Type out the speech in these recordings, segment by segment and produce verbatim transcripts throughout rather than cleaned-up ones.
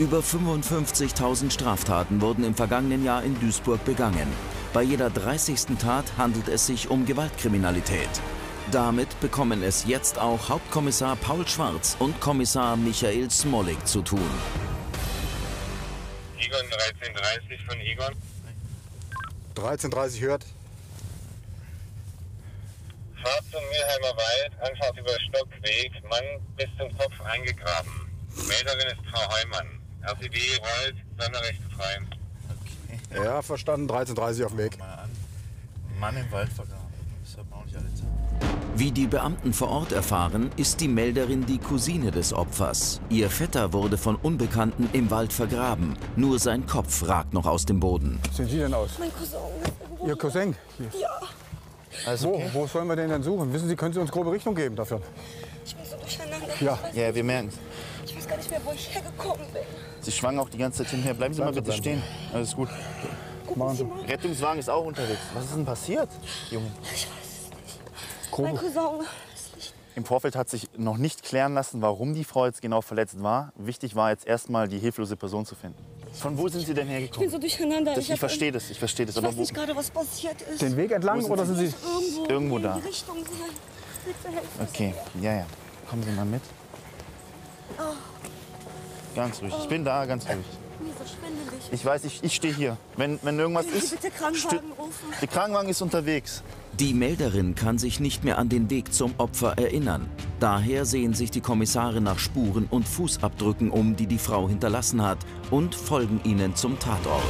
Über fünfundfünfzigtausend Straftaten wurden im vergangenen Jahr in Duisburg begangen. Bei jeder dreißigsten Tat handelt es sich um Gewaltkriminalität. Damit bekommen es jetzt auch Hauptkommissar Paul Schwarz und Kommissar Michael Smolik zu tun. Egon dreizehn dreißig von Egon. dreizehn dreißig hört. Fahrt zum Mülheimer Wald, Anfahrt über Stockweg, Mann bis zum Kopf eingegraben. Melderin ist Frau Heumann. R C D rollt, Sonderrechte frei. Okay. Ja, verstanden, dreizehn dreißig auf dem Weg. Mal an. Mann im Wald vergraben. Das hat man auch nicht alle Zeit. Wie die Beamten vor Ort erfahren, ist die Melderin die Cousine des Opfers. Ihr Vetter wurde von Unbekannten im Wald vergraben. Nur sein Kopf ragt noch aus dem Boden. Wie sehen Sie denn aus? Mein Cousin. Ihr Cousin? Hier. Ja. Also okay. Wo, wo sollen wir den denn suchen? Wissen Sie, können Sie uns grobe Richtung geben dafür? Ich bin so durcheinander. Ja. Ja, wir merken es. Ich weiß gar nicht mehr, wo ich hergekommen bin. Sie schwangen auch die ganze Zeit hinher. Bleiben Sie mal bitte stehen. Alles gut. Gucken Sie mal. Rettungswagen ist auch unterwegs. Was ist denn passiert, Junge? Ich weiß es nicht. Grobe. Mein Cousin ist nicht. Im Vorfeld hat sich noch nicht klären lassen, warum die Frau jetzt genau verletzt war. Wichtig war jetzt erstmal, die hilflose Person zu finden. Von wo sind Sie denn Ich hergekommen? bin so durcheinander. Das, ich hab verstehe irgendwie- das, ich verstehe das. Ich Aber weiß wo, nicht gerade, was passiert ist. Den Weg entlang Wo sind oder Sie? sind Sie... Irgendwo, Irgendwo in da. die Richtung sein. Bitte helfen Sie okay, mir. ja, ja. Kommen Sie mal mit. Oh, Ganz ruhig. Ich bin da, ganz ruhig. mir so schwindelig. Ich weiß, ich, ich stehe hier. Wenn, wenn irgendwas Können Sie ist, bitte Krankenwagen rufen? der Krankenwagen ist unterwegs. Die Melderin kann sich nicht mehr an den Weg zum Opfer erinnern. Daher sehen sich die Kommissare nach Spuren und Fußabdrücken um, die die Frau hinterlassen hat, und folgen ihnen zum Tatort.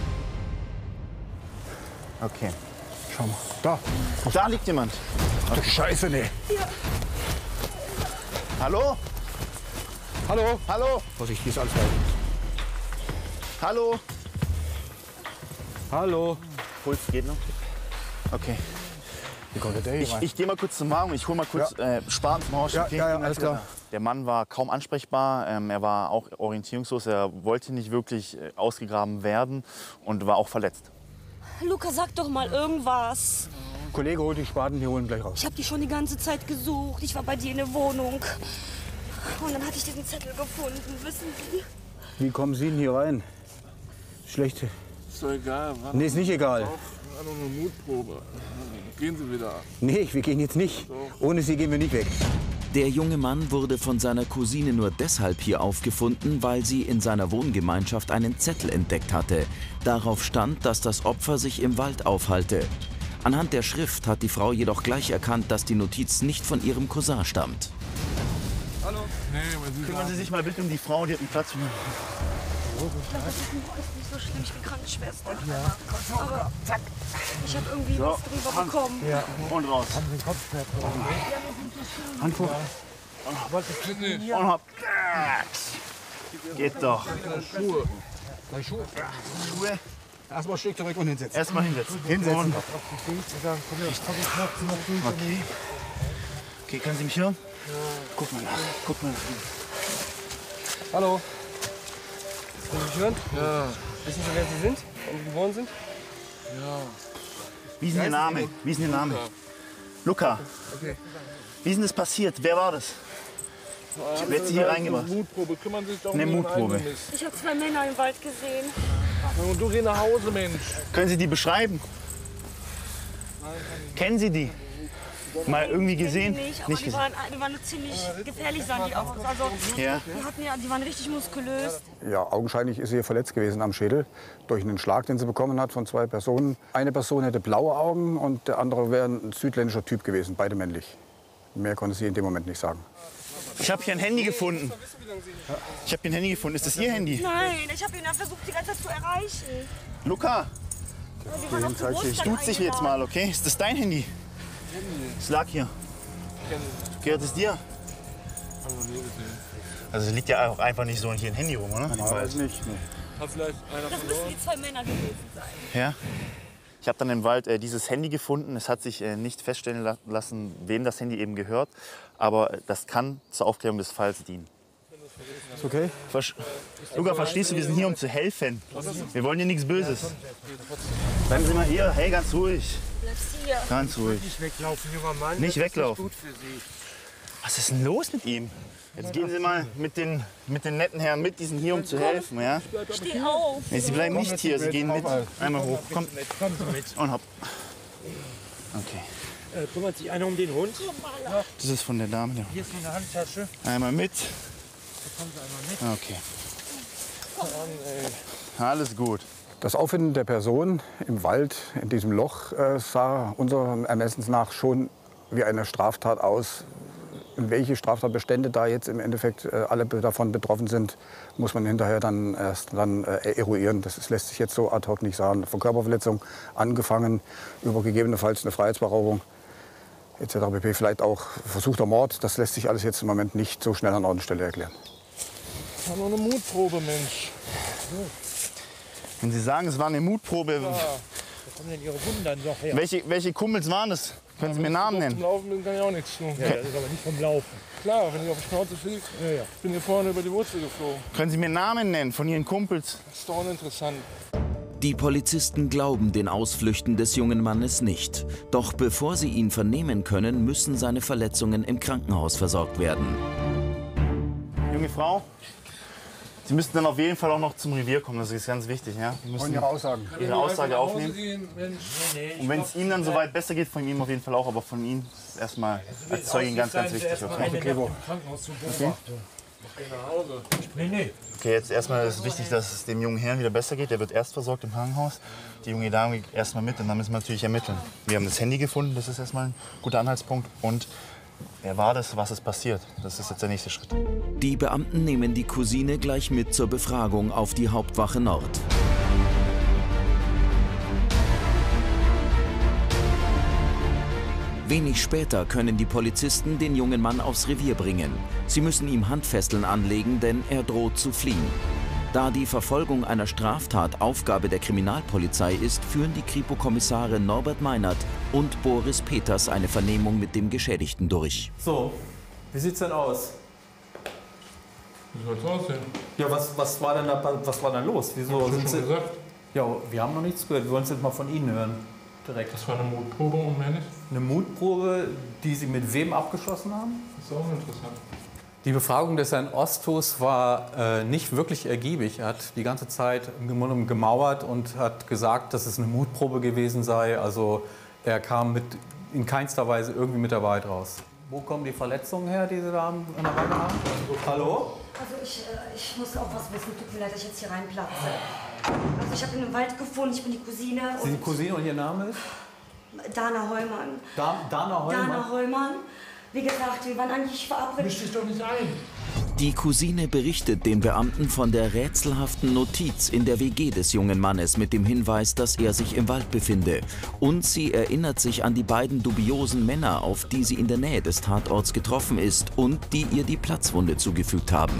Okay. Schau mal. Da. Da liegt jemand. Okay. Scheiße, nee. Hallo? Hallo? Hallo? Vorsicht, hier ist alles frei. Hallo? Hallo? Puls geht noch. Okay. Wie kommt der hier Ich, rein? ich gehe mal kurz zum Wagen. Ich hole mal kurz äh, Spaten zum Haus. Ja, okay? ja, ja, alles klar. Der Mann war kaum ansprechbar. Ähm, er war auch orientierungslos. Er wollte nicht wirklich äh, ausgegraben werden und war auch verletzt. Luca, sag doch mal irgendwas. Kollege holt die Spaten, wir holen gleich raus. Ich habe dich schon die ganze Zeit gesucht. Ich war bei dir in der Wohnung. Und dann hatte ich diesen Zettel gefunden, wissen Sie? Wie kommen Sie denn hier rein? Schlechte. Ist doch egal. War Nee, ist nicht egal. War nur eine Mutprobe. Gehen Sie wieder. Nee, wir gehen jetzt nicht. Ohne Sie gehen wir nicht weg. Der junge Mann wurde von seiner Cousine nur deshalb hier aufgefunden, weil sie in seiner Wohngemeinschaft einen Zettel entdeckt hatte. Darauf stand, dass das Opfer sich im Wald aufhalte. Anhand der Schrift hat die Frau jedoch gleich erkannt, dass die Notiz nicht von ihrem Cousin stammt. Hallo? Nee, weil Sie Kümmern Sie sich mal bitte um die Frau, die hat einen Platz. Ich glaube, das ist nicht so schlimm. Ich bin Krankenschwester. Aber ich habe irgendwie was drüber bekommen. Ja. Und raus. Handtuch. Und hopp. Geht doch. Schuhe. Schuhe. Erstmal schräg zurück und hinsetzen. Erstmal hinsetzen. Hinsetzen. Und okay. Okay, können Sie mich hören? Guck mal nach. Guck mal nach. Hallo. Können Sie mich hören? Ja. Wissen Sie, wer Sie sind? Wo Sie geboren sind? Ja. Wie ist denn Ihr Name? Wie ist denn Ihr Name? Luca. Okay. Wie ist denn das passiert? Wer war das? Wer hat Sie hier reingebracht? Mutprobe. Kümmern Sie sich doch Eine um Ihren Mutprobe. eigenen Mist. Ich habe zwei Männer im Wald gesehen. Und du geh nach Hause, Mensch. Können Sie die beschreiben? Kennen Sie die? Mal irgendwie gesehen? Nicht, aber Nicht die gesehen. waren, die waren ziemlich gefährlich, sahen die aus. Also, Ja. die, hatten ja, die waren richtig muskulös. Ja, augenscheinlich ist sie hier verletzt gewesen am Schädel durch einen Schlag, den sie bekommen hat von zwei Personen. Eine Person hätte blaue Augen und der andere wäre ein südländischer Typ gewesen, beide männlich. Mehr konnte sie in dem Moment nicht sagen. Ich habe hier ein Handy gefunden. Ich habe hier ein Handy gefunden. Ist das Ihr Handy? Nein, ich habe ihn ja versucht, die ganze Zeit zu erreichen. Luca, Aber die waren auf Geburtstag duze dich jetzt mal, okay? Ist das dein Handy? Es lag hier. Gehört es dir? Also es liegt ja auch einfach nicht so hier ein Handy rum, oder? Weiß nicht. Nee. Hat vielleicht einer Das müssen verloren? die zwei Männer gewesen sein. Ja. Ich habe dann im Wald äh, dieses Handy gefunden. Es hat sich äh, nicht feststellen la lassen, wem das Handy eben gehört. Aber äh, das kann zur Aufklärung des Falls dienen. Ist okay? Versch Luca, verstehst du, wir sind hier, um zu helfen. Wir wollen dir nichts Böses. Bleiben Sie mal hier. Hey, ganz ruhig. Bleibst hier. Ganz ruhig. Nicht weglaufen, junger Mann. Nicht Das ist weglaufen. Nicht gut für Sie. Was ist denn los mit ihm? Jetzt gehen Sie mal mit den, mit den netten Herren mit, die sind hier, um zu helfen. Ja? Steh auf! Nee, Sie bleiben nicht hier, Sie gehen mit. Einmal hoch. Komm. Kommen Sie mit. Und hopp. Okay. Äh, kümmert sich einer um den Hund? Das ist von der Dame. Ja. Hier ist eine Handtasche. Einmal mit. Kommen Sie einmal mit. Okay. Komm an, ey. Alles gut. Das Auffinden der Person im Wald, in diesem Loch, äh, sah unserem Ermessens nach schon wie eine Straftat aus. Und welche Straftatbestände da jetzt im Endeffekt äh, alle davon betroffen sind, muss man hinterher dann erst dann, äh, eruieren. Das ist, lässt sich jetzt so ad hoc nicht sagen. Von Körperverletzung angefangen, über gegebenenfalls eine Freiheitsberaubung et cetera pp. Vielleicht auch versuchter Mord. Das lässt sich alles jetzt im Moment nicht so schnell an Ort und Stelle erklären. Das war nur eine Mutprobe, Mensch. Wenn Sie sagen, es war eine Mutprobe, Ja. Wo kommen denn Ihre Wunden dann noch her? welche, welche Kumpels waren das? Können Sie mir Namen Zum nennen? Laufen bin, kann ich auch nichts tun. Ja, das ist aber nicht vom Laufen. Klar, wenn ich auf die Schnauze fliege, Ja, ja. ich bin hier vorne über die Wurzel geflogen. Können Sie mir Namen nennen von Ihren Kumpels? Das ist doch uninteressant. Die Polizisten glauben den Ausflüchten des jungen Mannes nicht. Doch bevor sie ihn vernehmen können, müssen seine Verletzungen im Krankenhaus versorgt werden. Junge Frau, Sie müssten dann auf jeden Fall auch noch zum Revier kommen. Das ist ganz wichtig. Ja? Sie Und müssen Ihre Aussagen? Ihre Aussage aufnehmen. Gehen, Mensch. Und wenn es Ihnen dann soweit besser geht, von ihm auf jeden Fall auch, aber von Ihnen ist erstmal als Zeugin ganz, ganz wichtig. Okay? Okay, wo? Krankenhaus zur Beobachtung. Ich gehe nach Hause. Nee, nee. Okay, jetzt erstmal ist es wichtig, dass es dem jungen Herrn wieder besser geht. Der wird erst versorgt im Krankenhaus. Die junge Dame geht erstmal mit und dann müssen wir natürlich ermitteln. Wir haben das Handy gefunden, das ist erstmal ein guter Anhaltspunkt. Und wer war das, was ist passiert? Das ist jetzt der nächste Schritt. Die Beamten nehmen die Cousine gleich mit zur Befragung auf die Hauptwache Nord. Wenig später können die Polizisten den jungen Mann aufs Revier bringen. Sie müssen ihm Handfesseln anlegen, denn er droht zu fliehen. Da die Verfolgung einer Straftat Aufgabe der Kriminalpolizei ist, führen die Kripo-Kommissare Norbert Meinert und Boris Peters eine Vernehmung mit dem Geschädigten durch. So, wie sieht's denn aus? Wie soll es aussehen? Ja, was, was, war denn da, was war denn los? Wieso Hab ich sind schon Sie... gesagt. Ja, wir haben noch nichts gehört. Wir wollen es jetzt mal von Ihnen hören. Direkt. Das war eine Mutprobe und mehr nicht. Eine Mutprobe, die Sie mit wem abgeschlossen haben? Das ist auch interessant. Die Befragung des Herrn Osthus war äh, nicht wirklich ergiebig. Er hat die ganze Zeit im Grunde gemauert und hat gesagt, dass es eine Mutprobe gewesen sei. Also er kam mit, in keinster Weise irgendwie mit der Wahrheit raus. Wo kommen die Verletzungen her, die Sie da an der Wange haben? Hallo? Also ich, äh, ich muss auch was wissen. Tut mir leid, dass ich jetzt hier reinplatze. Also ich habe ihn im Wald gefunden. Ich bin die Cousine. Sie sind und Cousine und Ihr Name ist? Dana Heumann. Da, Dana Heumann? Dana Heumann. Wie gesagt, wir waren eigentlich verabredet. Misch dich doch nicht ein. Die Cousine berichtet den Beamten von der rätselhaften Notiz in der W G des jungen Mannes mit dem Hinweis, dass er sich im Wald befinde. Und sie erinnert sich an die beiden dubiosen Männer, auf die sie in der Nähe des Tatorts getroffen ist und die ihr die Platzwunde zugefügt haben.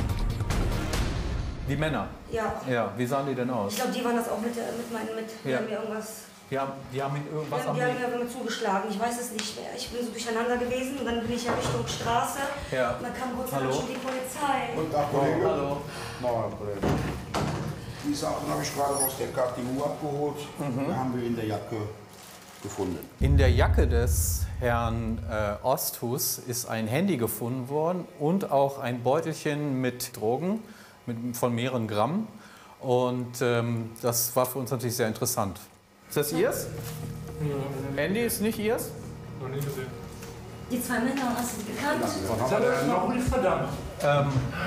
Die Männer? Ja. Ja, wie sahen die denn aus? Ich glaube, die waren das auch mit, mit meinen, mit, die Ja. haben mir irgendwas, Die haben, die haben ihn die irgendwas haben, am die haben Weg. mir irgendwas zugeschlagen. Ich weiß es nicht mehr. Ich bin so durcheinander gewesen und dann bin ich ja Richtung Straße. Ja. Und dann kam kurz Hallo? dann schon die Polizei. Guten Tag, Kollege. Hallo. Morgen, Kollege. Die Sachen habe ich gerade aus der K T U abgeholt. Die haben wir in der Jacke gefunden. In der Jacke des Herrn äh, Osthus ist ein Handy gefunden worden und auch ein Beutelchen mit Drogen mit, von mehreren Gramm. Und ähm, das war für uns natürlich sehr interessant. Ist das Ihrs? Handy ist nicht Ihrs? Noch nie gesehen. Die zwei Männer, hast du die gekannt? Verdammt. Ähm,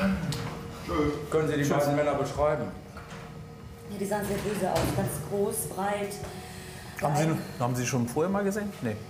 Können Sie die beiden Männer beschreiben? Ja, die sahen sehr böse aus. Ganz groß, breit. haben, Sie, haben Sie schon vorher mal gesehen? Nee. Ja,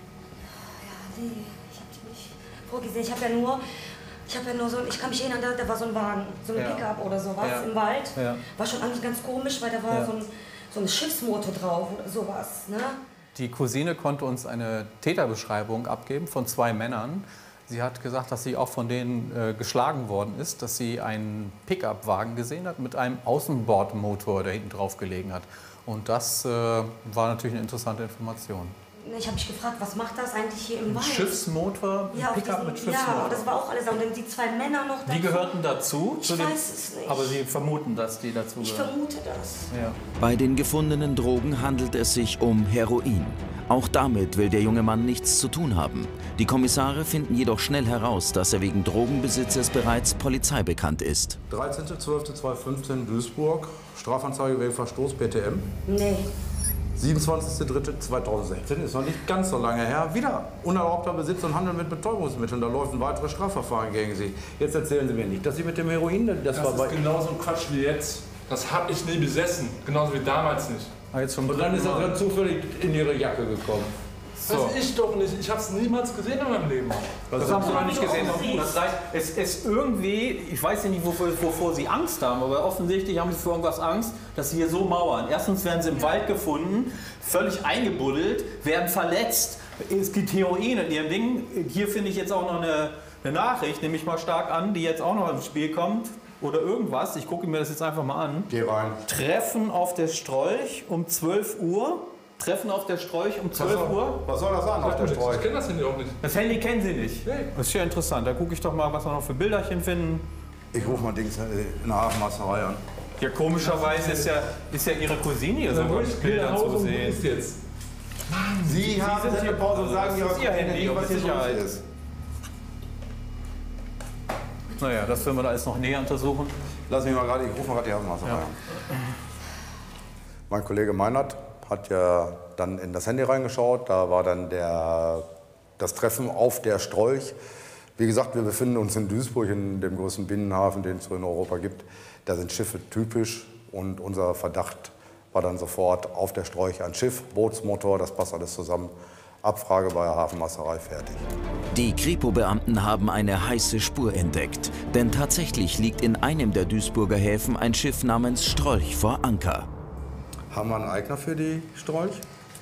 nee, ich habe die nicht vorgesehen. Ich habe ja nur, ich habe ja nur so, ich kann mich erinnern, da, da war so ein Wagen, so ein Ja. Pickup oder sowas Ja. im Wald. Ja. War schon eigentlich ganz komisch, weil da war Ja. so, ein, so ein Schiffsmotor drauf oder sowas. Ne? Die Cousine konnte uns eine Täterbeschreibung abgeben von zwei Männern. Sie hat gesagt, dass sie auch von denen äh, geschlagen worden ist, dass sie einen Pickup-Wagen gesehen hat mit einem Außenbordmotor, der hinten drauf gelegen hat. Und das äh, war natürlich eine interessante Information. Ich habe mich gefragt, was macht das eigentlich hier im Wald? Schiffsmotor? Ja, auf Pickup diesem- mit Schiffsmotor? Ja, das war auch alles. Und dann die zwei Männer noch dazu. Die gehörten dazu? Ich zu den, weiß es nicht. Aber Sie vermuten, dass die dazu Ich gehören? vermute das. Ja. Bei den gefundenen Drogen handelt es sich um Heroin. Auch damit will der junge Mann nichts zu tun haben. Die Kommissare finden jedoch schnell heraus, dass er wegen Drogenbesitzes bereits polizeibekannt ist. dreizehnter zwölfter zweitausendfünfzehn Duisburg, Strafanzeige wegen Verstoß B T M. Nee. siebenundzwanzigster dritter zweitausendsechzehn, ist noch nicht ganz so lange her. Wieder unerlaubter Besitz und Handel mit Betäubungsmitteln. Da läuft ein weiteres Strafverfahren gegen Sie. Jetzt erzählen Sie mir nicht, dass Sie mit dem Heroin... Das, Das war bei ist genauso Quatsch wie jetzt. Das habe ich nie besessen. Genauso wie damals nicht. Ah, jetzt und dann ist er dann zufällig in Ihre Jacke gekommen. Das ich doch nicht. Ich habe es niemals gesehen in meinem Leben. Das haben Sie noch nicht gesehen. Das heißt, es ist irgendwie, ich weiß ja nicht, wovor, wovor Sie Angst haben, aber offensichtlich haben Sie vor irgendwas Angst, dass Sie hier so mauern. Erstens werden Sie im Wald gefunden, völlig eingebuddelt, werden verletzt. Es gibt Heroin in Ihrem Ding. Hier finde ich jetzt auch noch eine, eine Nachricht, nehme ich mal stark an, die jetzt auch noch ins Spiel kommt. Oder irgendwas. Ich gucke mir das jetzt einfach mal an. Geh rein. Treffen auf der Strolch um zwölf Uhr. Treffen auf der Strolch um zwölf Uhr. Was soll das sein auf der Strolch? Ich kenne das Handy auch nicht. Das Handy kennen Sie nicht? Nee. Das ist ja interessant. Da gucke ich doch mal, was wir noch für Bilderchen finden. Ich rufe mal Dings in der Hafenmeisterei an. Ja, komischerweise ist ja, ist ja Ihre Cousine hier so mit Bildern zu sehen. Jetzt. Sie haben sind eine hier- Pause und sagen das ist Ihr Ihrer Handy, Handy, was mit hier Sicherheit. los ist. Naja, das werden wir da alles noch näher untersuchen. Lass mich mal gerade, ich rufe mal gerade die Hafenmeisterei an. Mein Kollege Meinert hat ja dann in das Handy reingeschaut. Da war dann der, das Treffen auf der Strolch. Wie gesagt, wir befinden uns in Duisburg, in dem größten Binnenhafen, den es so in Europa gibt. Da sind Schiffe typisch und unser Verdacht war dann sofort auf der Strolch ein Schiff, Bootsmotor, das passt alles zusammen. Abfrage bei der Hafenmeisterei fertig. Die Kripo-Beamten haben eine heiße Spur entdeckt. Denn tatsächlich liegt in einem der Duisburger Häfen ein Schiff namens Strolch vor Anker. Haben wir einen Eigner für die Strolch?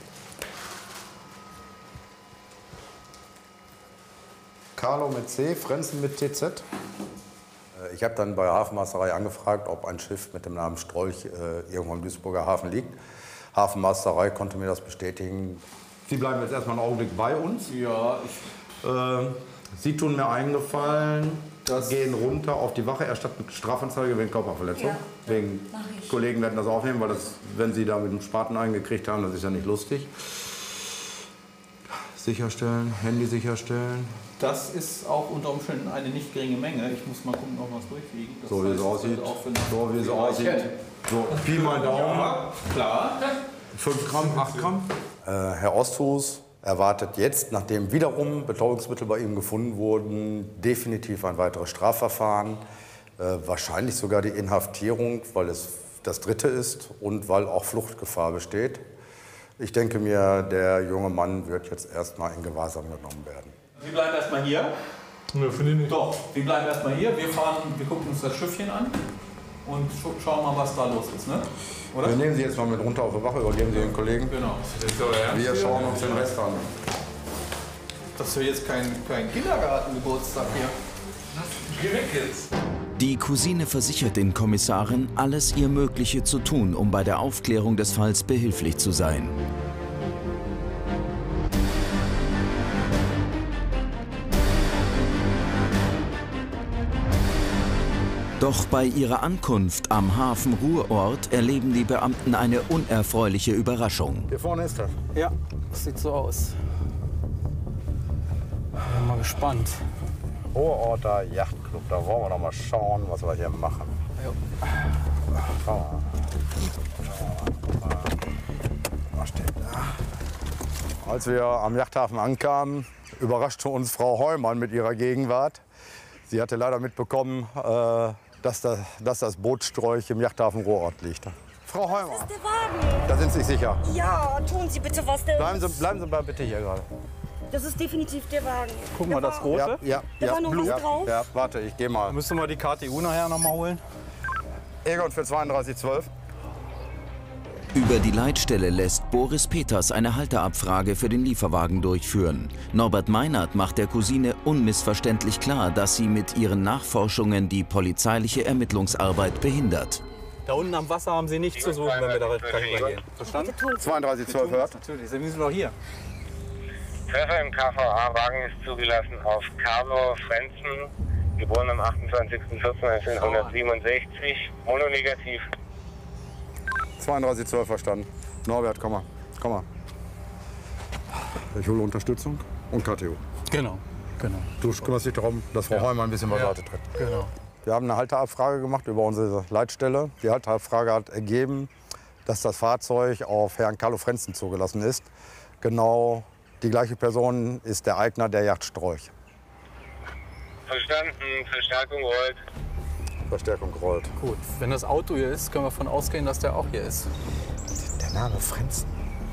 Carlo mit C, Frenzen mit T Z. Ich habe dann bei der Hafenmeisterei angefragt, ob ein Schiff mit dem Namen Strolch äh, irgendwo im Duisburger Hafen liegt. Hafenmeisterei konnte mir das bestätigen. Sie bleiben jetzt erstmal einen Augenblick bei uns. Ja, ich... Äh, Sie tun mir einen Gefallen, gehen runter auf die Wache, erstatten Strafanzeige wegen Körperverletzung. Ja. Wegen Mach ich. Kollegen werden das aufnehmen, weil das, wenn Sie da mit dem Spaten eingekriegt haben, das ist ja nicht lustig. Sicherstellen, Handy sicherstellen. Das ist auch unter Umständen eine nicht geringe Menge. Ich muss mal gucken, ob wir es durchkriegen. Das So wie heißt, es das aussieht. wird auch für eine- So wie es Ja, aussieht. ich- So, Pi mal Daumen. Ja, klar. fünf Gramm, acht Gramm. Äh, Herr Osthus erwartet jetzt, nachdem wiederum Betäubungsmittel bei ihm gefunden wurden, definitiv ein weiteres Strafverfahren. Äh, wahrscheinlich sogar die Inhaftierung, weil es das dritte ist und weil auch Fluchtgefahr besteht. Ich denke mir, der junge Mann wird jetzt erstmal in Gewahrsam genommen werden. Wir bleiben erstmal hier. Ne, finde ich nicht. Doch, wir bleiben erstmal hier. Wir fahren, wir gucken uns das Schiffchen an und scha- schauen mal, was da los ist, ne? Oder? Wir nehmen Sie jetzt mal mit runter auf die Wache, übergeben Sie den Kollegen. Genau. Wir schauen uns den Rest an. Das ist ja jetzt kein, kein Kindergartengeburtstag hier. Geh weg jetzt. Die Cousine versichert den Kommissaren, alles ihr Mögliche zu tun, um bei der Aufklärung des Falls behilflich zu sein. Doch bei ihrer Ankunft am Hafen Ruhrort erleben die Beamten eine unerfreuliche Überraschung. Hier vorne ist er. Ja, das sieht so aus. Bin mal gespannt. Ruhrorter Yachtclub, da wollen wir noch mal schauen, was wir hier machen. Schauen wir mal. Was steht da? Als wir am Yachthafen ankamen, überraschte uns Frau Heumann mit ihrer Gegenwart. Sie hatte leider mitbekommen, äh, dass, das, dass das Boot Strolch im Yachthafen Ruhrort liegt. Frau Heumann, Das ist der Wagen. da sind Sie sich sicher. Ja, tun Sie bitte was. Der Bleiben Sie, bleiben Sie mal bitte hier gerade. Das ist definitiv der Wagen. Guck mal, das Ja, rote. ja, Da ja, war noch was ja, drauf. ja, warte, ich gehe mal. Müssen wir die K T U nachher noch mal holen? Egon für zweiunddreißig zwölf. Über die Leitstelle lässt Boris Peters eine Halteabfrage für den Lieferwagen durchführen. Norbert Meinert macht der Cousine unmissverständlich klar, dass sie mit ihren Nachforschungen die polizeiliche Ermittlungsarbeit behindert. Da unten am Wasser haben Sie nichts zu suchen, wenn wir da gleich reingehen. Verstanden? zweiunddreißig zwölf hört. Natürlich, Sie sind doch hier. Treffer im K V A-Wagen ist zugelassen auf Carlo Frenzen, geboren am achtundzwanzigsten vierten neunzehnhundertsiebenundsechzig, mononegativ. zweiunddreißig zwölf verstanden. Norbert, komm mal. Komm mal. Ich hole Unterstützung und K T O. Genau, genau. Du kümmerst dich darum, dass Frau Ja. Heumann ein bisschen beiseite Ja. tritt. Genau. Wir haben eine Halteabfrage gemacht über unsere Leitstelle. Die Halteabfrage hat ergeben, dass das Fahrzeug auf Herrn Carlo Frenzen zugelassen ist. Genau die gleiche Person ist der Eigner der Yacht Storch. Verstanden, Verstärkung rollt. Verstärkung rollt. Gut, wenn das Auto hier ist, können wir davon ausgehen, dass der auch hier ist. Der Name Frenzen?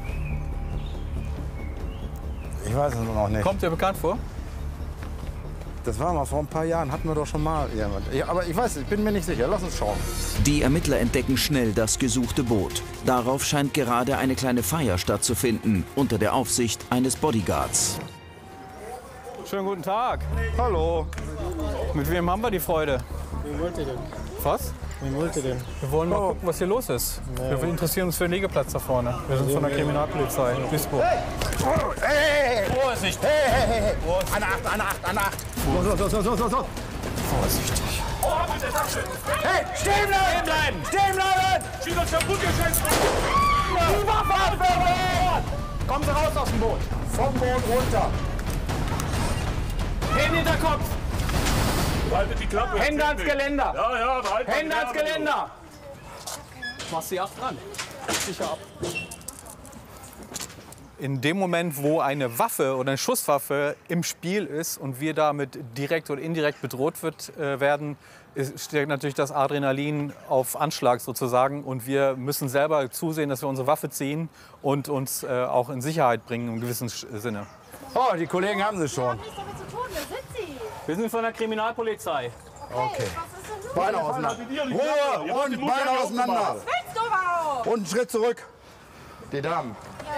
Ich weiß es noch nicht. Kommt dir bekannt vor? Das war mal vor ein paar Jahren, hatten wir doch schon mal jemand. Ja, aber ich weiß, ich bin mir nicht sicher. Lass uns schauen. Die Ermittler entdecken schnell das gesuchte Boot. Darauf scheint gerade eine kleine Feier stattzufinden, unter der Aufsicht eines Bodyguards. Schönen guten Tag. Hallo. Mit wem haben wir die Freude? Wen wollt ihr denn? Was? Wen wollt ihr denn? Wir wollen mal gucken, was hier los ist. Wir interessieren uns für den Liegeplatz da vorne. Wir sind von der Kriminalpolizei in Duisburg. Hey, hey, hey. Vorsicht! Hey, hey, hey, hey! An der Acht, an der Acht, an der Acht! So, so, so, so, so, so! Vorsichtig! Hey, stehen bleiben! Stehen bleiben! Stehen bleiben! Schieß uns kaputt, geschätzt! Die Waffe abwürgen! Kommen Sie raus aus dem Boot! Vom Boot runter! Hände hinter Kopf! Haltet die Klappe! Hände ans Geländer! Ja, ja, behalten Hände ans Geländer! Machst die acht dran. Sicher ab. In dem Moment, wo eine Waffe oder eine Schusswaffe im Spiel ist und wir damit direkt oder indirekt bedroht wird, äh, werden, ist, steht natürlich das Adrenalin auf Anschlag sozusagen. Und wir müssen selber zusehen, dass wir unsere Waffe ziehen und uns äh, auch in Sicherheit bringen im gewissen Sinne. Oh, die Kollegen haben sie schon. Wir sind von der Kriminalpolizei. Okay. Beine auseinander. Ruhe und Beine auseinander. Und einen Schritt zurück. Die Damen.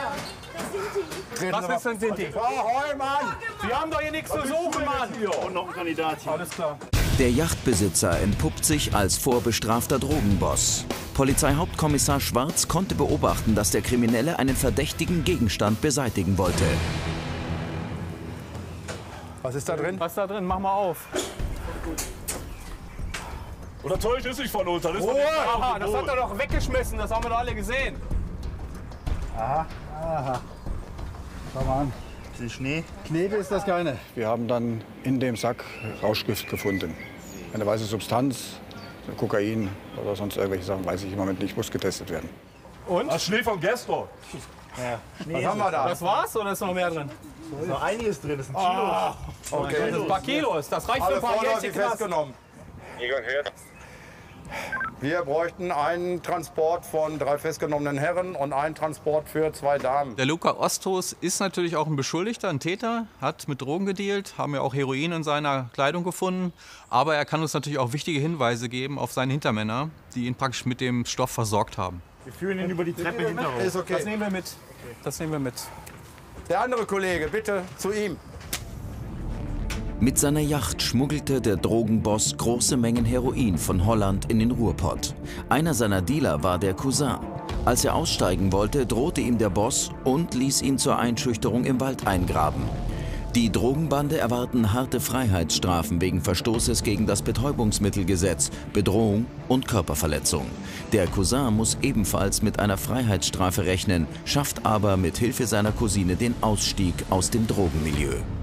Was ist denn Sinti? Frau Heumann! Sie haben doch hier nichts zu suchen, Mann! Und noch ein Kandidat hier. Alles klar. Der Yachtbesitzer entpuppt sich als vorbestrafter Drogenboss. Polizeihauptkommissar Schwarz konnte beobachten, dass der Kriminelle einen verdächtigen Gegenstand beseitigen wollte. Was ist da drin? Was ist da drin? Mach mal auf. Oder täuscht ist nicht von uns? Das ist Ruhe! von Aha, das hat er doch weggeschmissen. Das haben wir doch alle gesehen. Aha, aha. Schau mal an. Ist das Schnee? Knete ist das keine. Wir haben dann in dem Sack Rauschgift gefunden. Eine weiße Substanz, Kokain oder sonst irgendwelche Sachen, weiß ich im Moment nicht, muss getestet werden. Und? Das Schnee von gestern. Ja. Was haben wir da? Das war's oder ist noch mehr drin? Da ist noch einiges drin, das sind Kilos. Kilos. Oh, okay. Das ist ein paar Kilos, das reicht für ein paar Jährchen Knast. festgenommen. Egon hört. Wir bräuchten einen Transport von drei festgenommenen Herren und einen Transport für zwei Damen. Der Luca Ostos ist natürlich auch ein Beschuldigter, ein Täter, hat mit Drogen gedealt, haben wir auch Heroin in seiner Kleidung gefunden. Aber er kann uns natürlich auch wichtige Hinweise geben auf seine Hintermänner, die ihn praktisch mit dem Stoff versorgt haben. Wir führen ihn über die Treppe hinter uns. Ist okay. Das nehmen wir mit. Das nehmen wir mit. Der andere Kollege, bitte zu ihm. Mit seiner Yacht schmuggelte der Drogenboss große Mengen Heroin von Holland in den Ruhrpott. Einer seiner Dealer war der Cousin. Als er aussteigen wollte, drohte ihm der Boss und ließ ihn zur Einschüchterung im Wald eingraben. Die Drogenbande erwarten harte Freiheitsstrafen wegen Verstoßes gegen das Betäubungsmittelgesetz, Bedrohung und Körperverletzung. Der Cousin muss ebenfalls mit einer Freiheitsstrafe rechnen, schafft aber mit Hilfe seiner Cousine den Ausstieg aus dem Drogenmilieu.